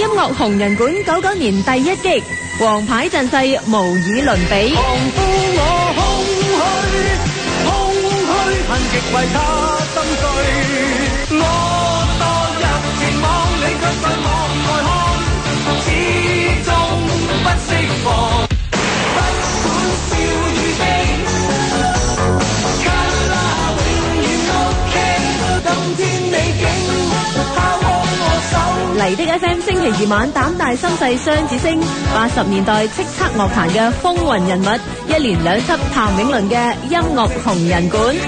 音樂紅人館99年第一擊，王牌陣勢無以倫比。 狂呼我空虛，恨極為他心碎。我墮入情網，你卻在網外看，始終不釋放。不管笑與悲，卡拉永遠 OK。今天你竟拋開我手。 麗的 FM 星期二晚膽大心細雙子星，80年代叱咤樂壇嘅風雲人物，一連兩輯譚詠麟嘅音樂紅人館。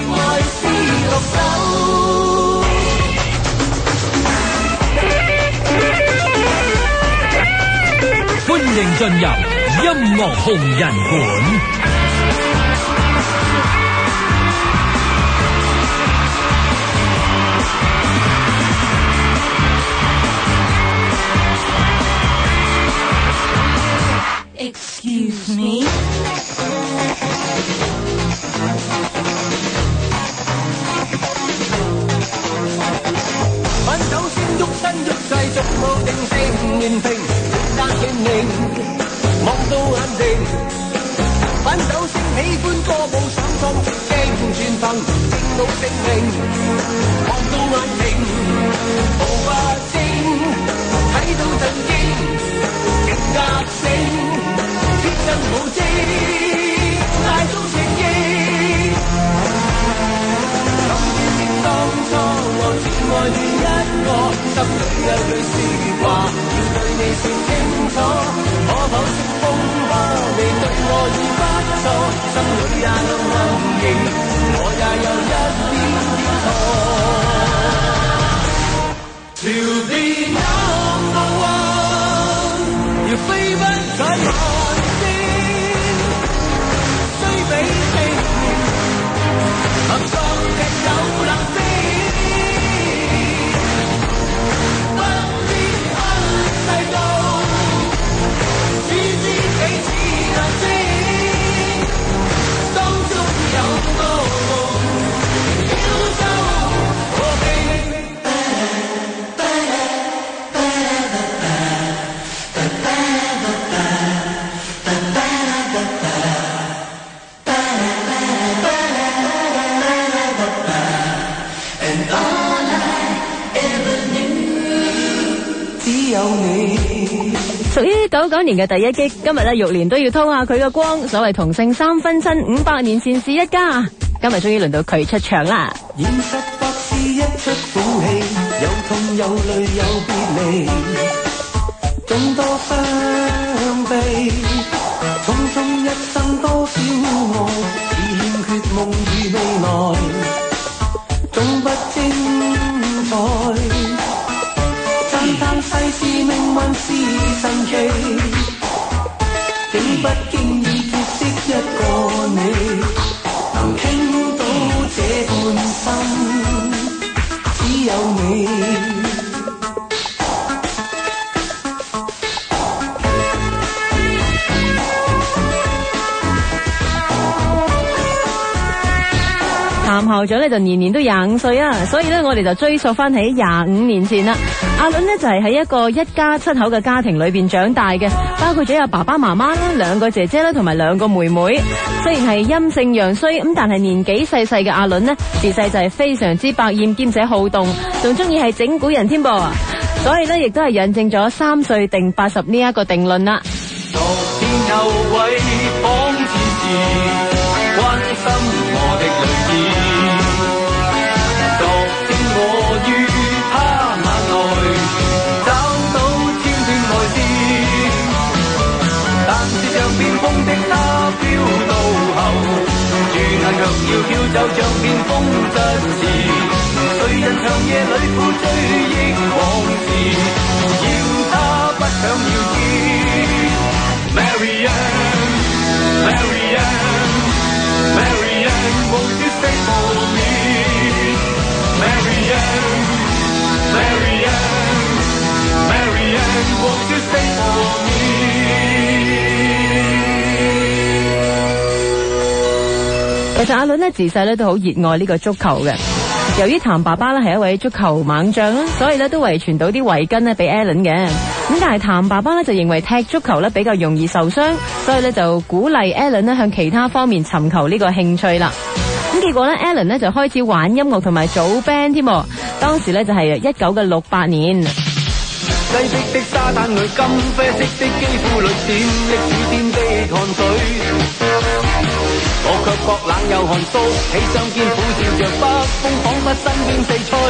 歡迎進入音樂紅人館。 Excuse me。 反手先喐身喐勢，逐步定性完平，單斷命，望到眼定。反手先喜歡歌舞，想創絕境，全憑正腦證明，望到眼定，無法證，睇到震驚，極壓性，天真無知，大眾承認。當初我只愛你一個，心裏有句説話要對你說清楚，可否識風波？你對我已不錯，心裏也有暗認，我也有一點點錯。To be number one，要飛不解萬仙，雖比拼，合作亦有冷靜。 屬於99年嘅第一擊，今日玉蓮都要拖下佢嘅光。所謂同姓三分親，500年前是一家。今日終於輪到佢出場啦。 現實不是一出苦戲，有痛有淚有別離，眾多傷悲，匆匆一生多少愛，只欠缺夢與未來，總不精彩。但世事命運是神奇，竟不經意結識一個你，能傾到這半生，只有你。 譚校長咧就年年都25歲啊，所以咧我哋就追溯翻起25年前啦。阿倫呢就係喺一個一家7口嘅家庭裏邊長大嘅，包括咗有爸爸媽媽啦、2個姐姐啦同埋2個妹妹。雖然係陰盛陽衰咁，但係年紀細細嘅阿倫呢，自細就係非常之百厭兼且好動，仲中意係整蠱人添噃。所以咧亦都係印證咗3歲定80呢一個定論啦。 昨天有位仿似是關心我的女子，昨天我於他眼內找到千段愛思，但是像變風的他飄到後，轉眼卻要飄走像變風質時，誰人長夜裏苦追憶往事，要他不想要知。Marianne, Marianne, Marianne, won't you stay for me? Marianne, Marianne, Marianne, won't you stay for me? 其實阿倫呢自細咧都好熱愛呢個足球嘅。 由於譚爸爸咧係一位足球猛將啦，所以咧都遺傳到啲圍巾咧俾 Alan 嘅。咁但係譚爸爸咧就認為踢足球咧比較容易受傷，所以咧就鼓勵 Alan 咧向其他方面尋求呢個興趣啦。咁結果咧 Alan 咧就開始玩音樂同埋組 band 添。當時咧就係1968年。 西碧的沙灘裏，金啡色的肌膚裏，閃爍似天的汗水。我卻覺冷有汗酥，起雙肩苦笑着北風，彷彿身邊四吹。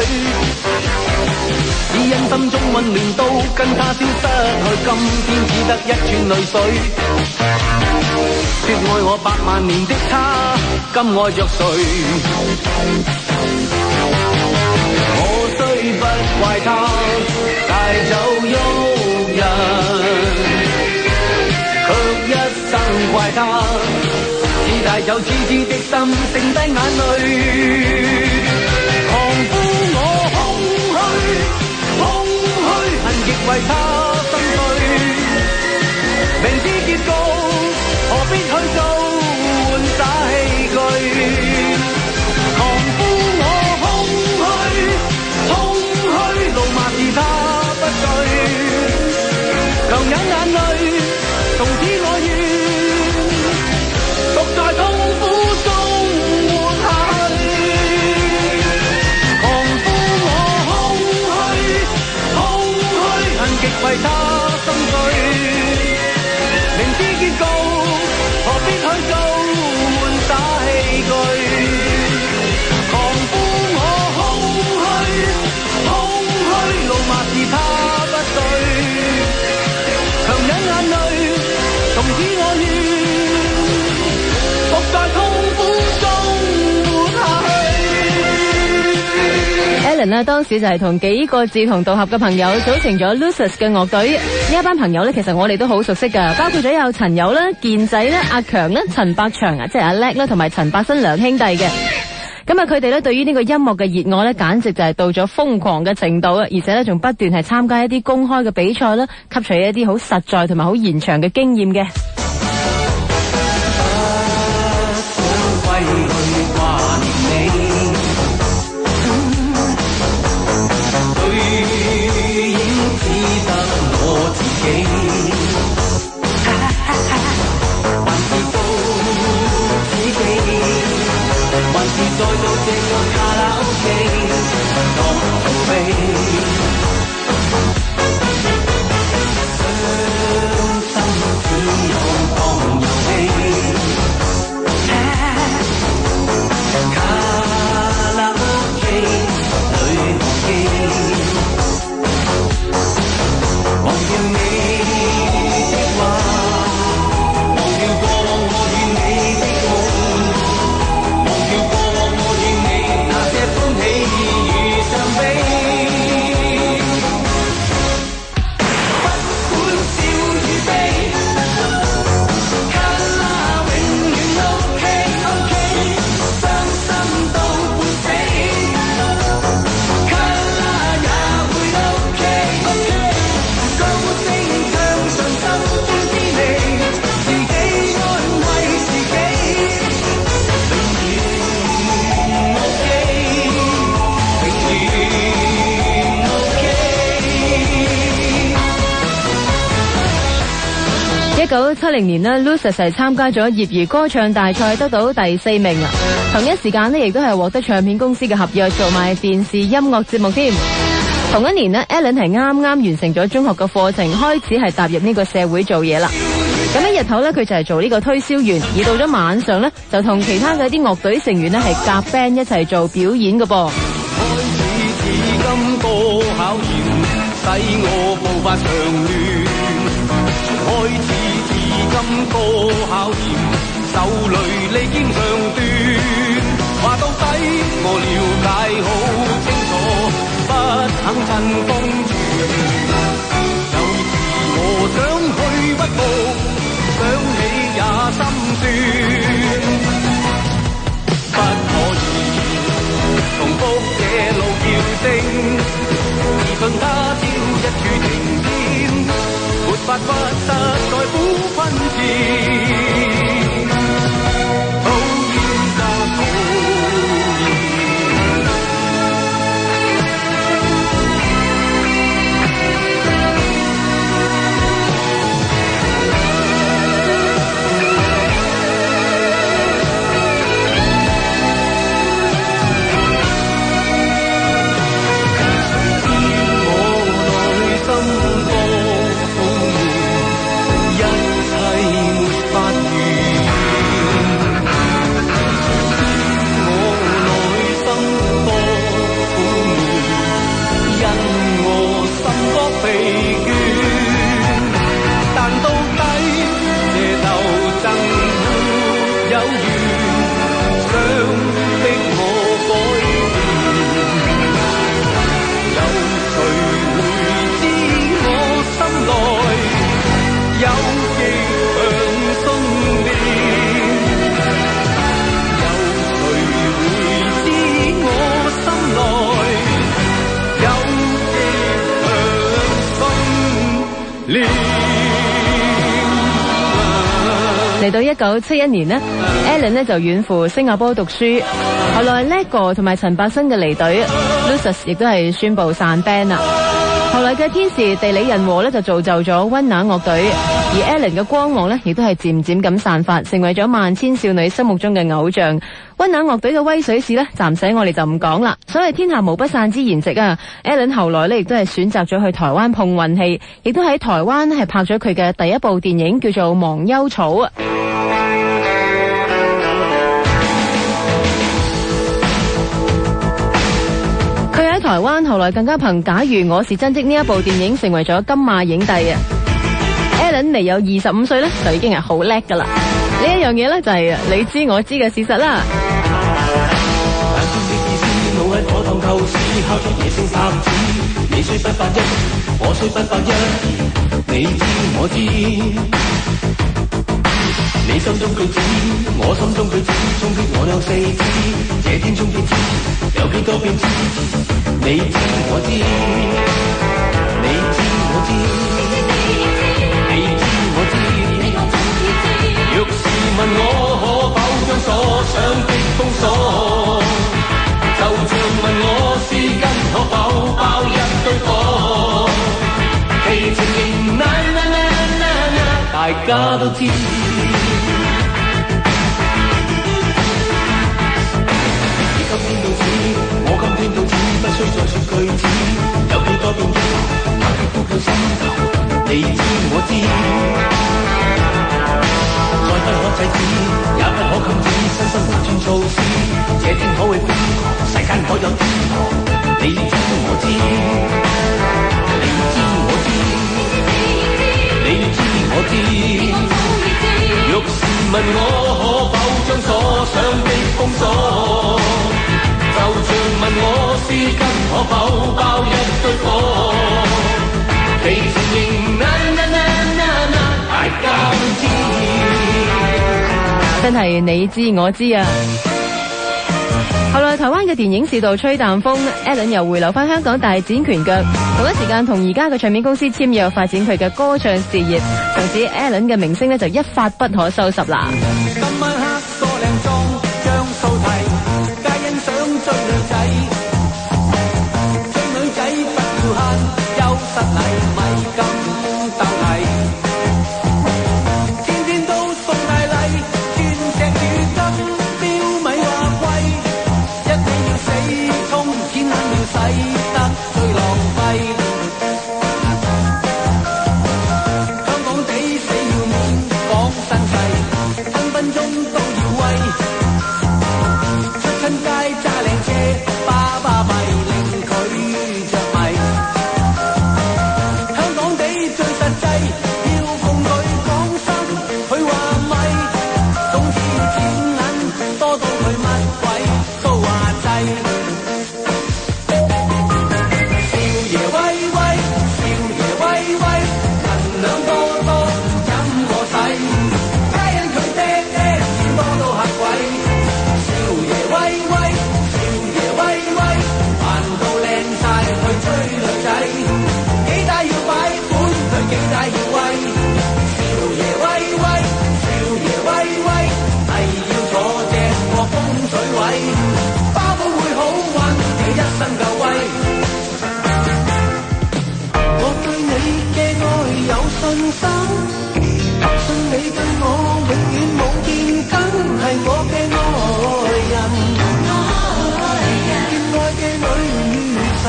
只因心中溫暖都跟他消失去，今天只得一串淚水。說愛我100萬年的他，今愛着誰？我雖不怪他帶走旭日，卻一生怪他似帶走痴痴的心，剩低眼淚。狂呼我空虛，空虛，恨極為他心碎。明知結局，何必去做換灑器具？狂呼我空虛，空虛，怒罵是他不對，強忍眼淚，從此我願獨在痛苦中活下去。狂呼我空虛，空虛，恨極為他心碎。明知結局，何必去做換灑器具？狂呼我空虛，空虛，怒罵是他不對，強忍眼淚，從此我願獨在痛苦中活下去。 Alan 呢當時就係同幾個志同道合嘅朋友組成咗 Lusus 嘅樂隊。呢一班朋友咧，其實我哋都好熟悉噶，包括咗有陳友啦、健仔啦、阿強啦、陳百祥啊，即係阿叻啦，同埋陳百新兩兄弟嘅。咁啊，佢哋咧對於呢個音樂嘅熱愛咧，簡直就係到咗瘋狂嘅程度啊！而且咧，仲不斷係參加一啲公開嘅比賽啦，吸取一啲好實在同埋好延長嘅經驗嘅。 再到這個卡拉 OK， 當逃避，傷心只有當遊戲。卡拉 OK 裏忘記，忘掉你的話，忘掉過往我與你的夢，忘掉過往我與你那些歡喜與傷悲。不管笑與悲，卡拉永遠 OK OK， 傷心到半死，卡拉也會 OK OK， 高聲唱盡心中滋味，自己安慰自己，永遠 OK， 永遠 OK。 1970年呢 Lusus 係參加咗業餘歌唱大賽，得到第4名啊！同一時間呢，亦都係獲得唱片公司嘅合約，做埋電視音樂節目添。同一年呢 Alan 係啱啱完成咗中學嘅課程，開始係踏入呢個社會做嘢啦。咁喺日頭呢，佢就係做呢個推銷員，而到咗晚上呢，就同其他嘅啲樂隊成員呢係夾 band 一齊做表演嘅噃。 開始至今多考驗，使我步伐長亂。開始至今多考驗，手裏利劍長斷。話到底我了解好清楚，不肯趁風傳。有時我想去不過，想起也心酸。不可以重複這路叫聲，自信他朝一處停天，沒法不得再苦困前。討厭得討厭， 緣，想逼我改變，有誰會知我心內有極強信念？有誰會知我心內有極強信念？ 嚟到1971年呢 Alan 呢就遠赴新加坡讀書，後來叻哥同埋陳百生嘅離隊 Lucius 亦都係宣布散 band 啦。後來嘅天時地利人和呢就造就咗温拿樂隊，而 Alan 嘅光芒呢亦都係漸漸咁散發，成為咗萬千少女心目中嘅偶像。温拿樂隊嘅威水史呢，暫時我哋就唔講啦。所謂天下無不散之筵席啊 ，Alan 後來呢亦都係選擇咗去台灣碰運氣，亦都喺台灣係拍咗佢嘅第一部電影叫做《忘憂草》啊。佢喺台灣後來更加憑《假如我是真的》呢一部電影成為咗金馬影帝啊 ！Alan 未有25歲咧，就已經係好叻噶啦！呢一樣嘢咧就係你知我知嘅事實啦。 你雖不發一，我雖不發一，你知我知。你心中句子，我心中句子，衝擊我兩四肢。這天中結子，有幾多變知？你知我知，你知我知，你知我知。若是問我可否將所想的封鎖，就像問我絲巾可否包一堆火，其情形大家都知。你今天到此，我今天到此，不需再說句子，有幾多變質，哪啲都叫心頭，你知我知。再不可制止，也不可禁止，新生活轉措施，這天可會瘋狂，世間可有天堂，你知我知，你知我知，你知我知。若是問我可否將所想的封鎖，就像問我絲巾可否包一堆火，其情形大家都知。 真係你知我知啊！後來台灣嘅電影市道吹淡風 ，Alan 又回流翻香港大展拳腳，同一時間同而家嘅唱片公司簽約發展佢嘅歌唱事業，從此 Alan 嘅名聲呢就一發不可收拾啦。 今晚黑個靚妝將數題，皆欣賞追女仔，追女仔不要慳，優失禮咪咁鬥麗，天天都送大禮，鑽石與金標咪話貴，一定要死衝，錢硬要使得最浪費。香港地死要面講身世，分分鐘都要威，出親街揸靚車，巴巴閉令佢着迷。香港地最實際，要共佢講心，佢話咪，總之錢銀多到佢乜鬼都話制。少爺威威，少爺威威，銀兩多多飲我使，皆因佢爹爹錢多到嚇鬼。少爺威威，少爺威威，扮到靚晒去追女仔，幾大要擺款，佢幾大要威。少爺威威，少爺威威，係要坐正個風水位，包保會好運，你一生夠威。我對你嘅愛有信心，信你對我永遠冇變更，係我嘅愛人，見愛嘅女神，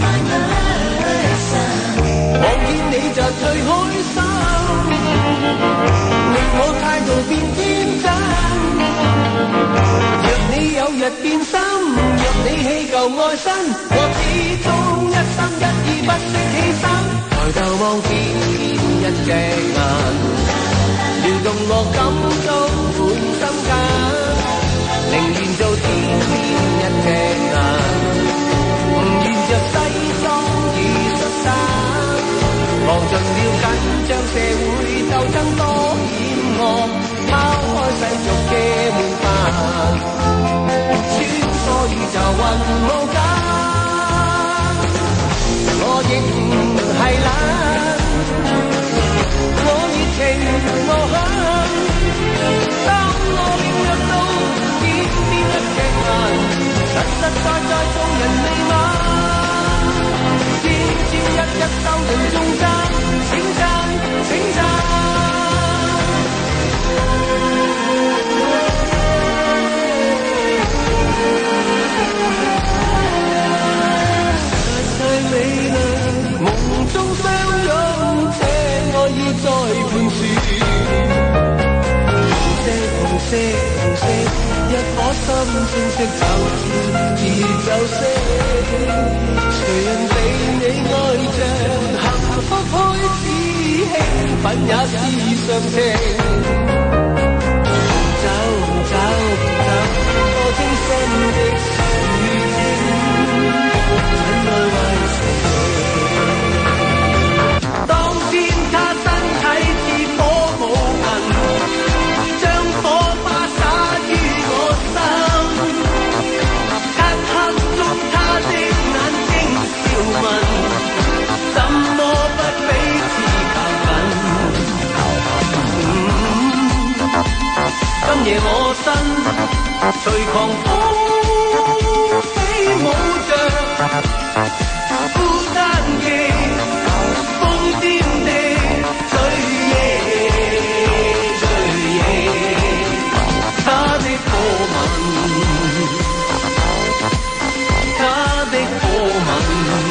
望見你就最開心，令我態度變天真。若你有日變心，若你氣夠愛身，我始終一心一意不惜犧牲。抬頭望天一隻眼，撩動我感到滿心間。 盡了緊張社會鬥爭多險惡，拋開世俗嘅門檻，穿梭宇宙雲霧間，我亦唔係懶，我熱情無限。當我領略到點邊一隻眼，實實在在做人未晚，千千一一兜人中間，請讚請讚。實際美麗，夢中相擁，這愛意在盤旋。紅色，一顆心清晰走而就色，誰人被你愛着，幸福開始興奮也是常情。走，多清新的雨天，怎愛壞情？當天他身體似火舞銀。今夜我身隨狂風飛舞着，孤單嘅瘋癲的醉夜，他的波紋，他的波紋，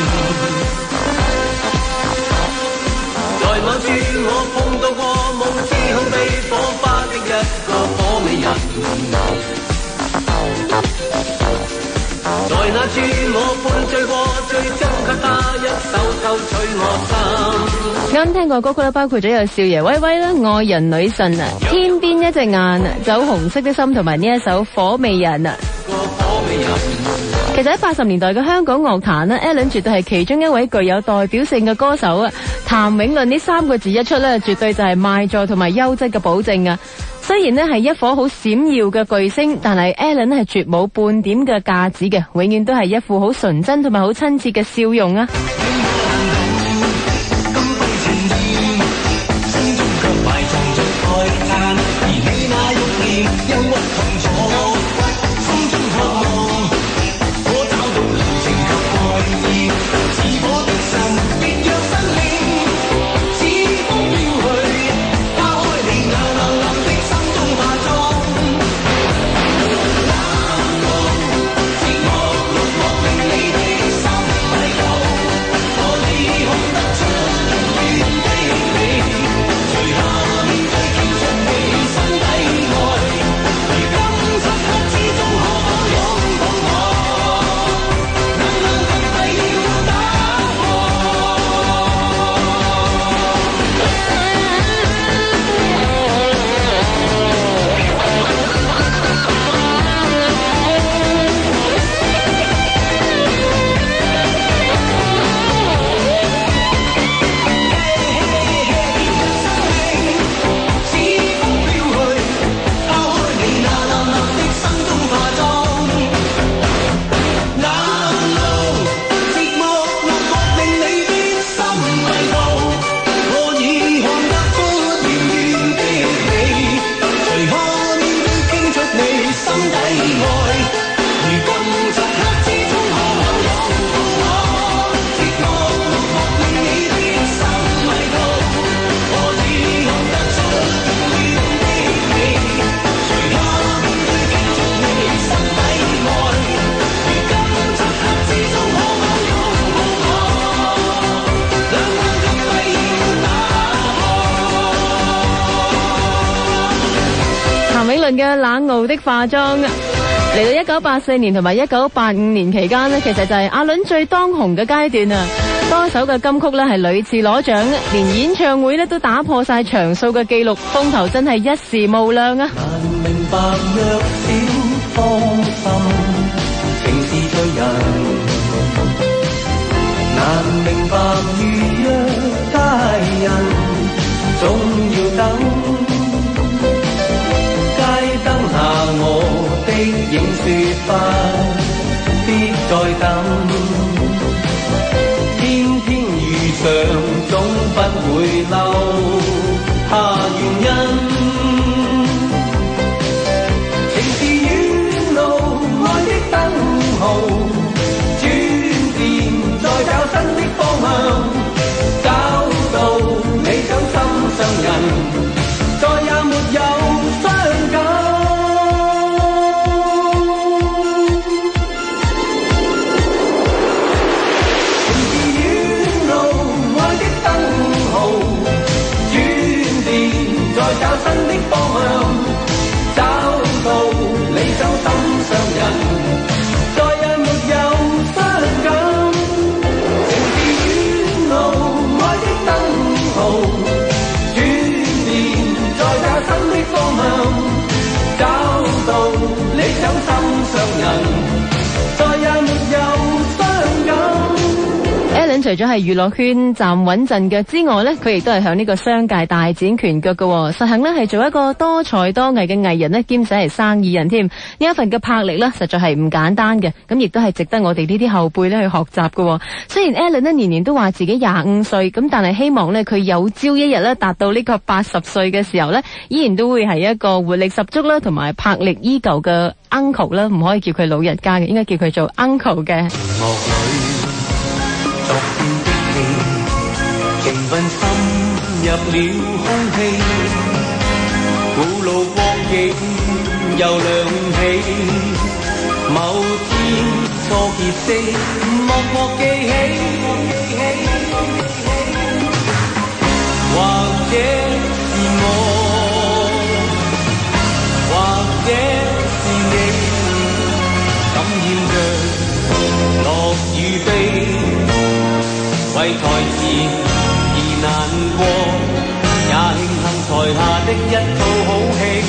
在某處我碰到過無知恐怖火花的一個火美人，在那處我半醉過，最終給他一手偷取我心。 啱聽過歌曲咧，包括咗有少爺威威啦、愛人女神啊、天邊一隻眼、酒紅色的心同埋呢一首火美人啊。其實喺80年代嘅香港樂壇呢 Alan 絕對係其中一位具有代表性嘅歌手啊。譚詠麟呢3個字一出呢，絕對就係賣座同埋優質嘅保證啊。雖然呢係一顆好閃耀嘅巨星，但係 Alan 係絕冇半點嘅架子嘅，永遠都係一副好純真同埋好親切嘅笑容啊。嘅冷傲的化妝嚟到1984年同埋1985年期間呢，其實就係阿倫最當紅嘅階段啊！多首嘅金曲呢係屢次攞獎，連演唱會呢都打破晒場數嘅記錄，風頭真係一時無兩啊！ 難明白若小芳心，情是醉人，難明白如若人，總要等。街燈下我的影說不必再等，天天遇上總不會留下原因。情是遠路愛的燈號，轉變再找新的方向，找到理想心上人，再也沒有傷感。情是遠路愛的燈號，轉變再找新的方向，找到理想心上人，再也沒有傷感。情是遠路愛的燈號，轉變再找新的方向，找到理想心上人，再也沒有傷感。 Alan 除咗係娛樂圈站穩陣嘅之外呢，佢亦都係向呢個商界大展拳腳嘅，實行呢係做一個多才多藝嘅藝人呢，兼且係生意人添。呢一份嘅魄力呢，實在係唔簡單嘅，咁亦都係值得我哋呢啲後輩呢去學習嘅。雖然 Alan 呢年年都話自己25歲，咁但係希望呢佢有朝一日呢達到呢個80歲嘅時候呢，依然都會係一個活力十足啦，同埋魄力依舊嘅 uncle 啦，唔可以叫佢老人家嘅，應該叫佢做 uncle 嘅。 昨天的戲，情分深入了空氣，古老光景又亮起。某天初結識，默默記起，或者是我，或者是你，感染着樂與悲。為台前而難過，也慶幸台下的一套好戲。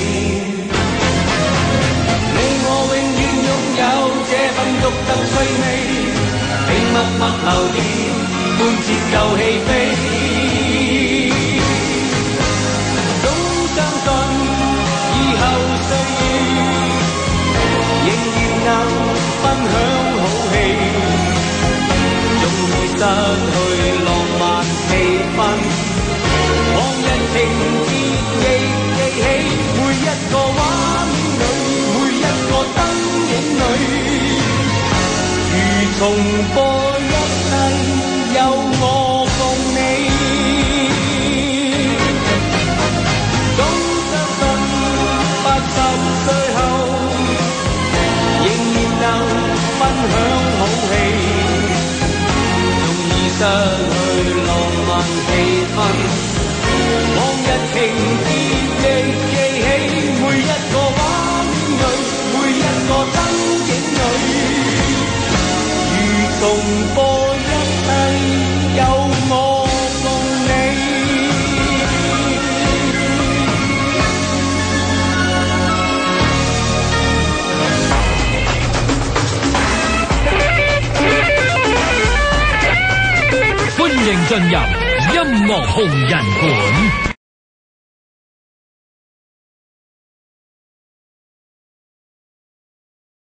你我永遠擁有這份獨特趣味，並默默留意貫徹舊戲飛。總相信以後歲月仍然能分享好戲。失去浪漫氣氛，往日情節亦記起，每一個畫面裏，每一個燈影裏，如重播一世，有我共你。總相信80歲後，仍然能分享好戲。失去浪漫氣氛，往日情節亦記起，每一個畫面裏，每一個燈影裏，如重播一世，有我共你。 歡迎進入音樂紅人館。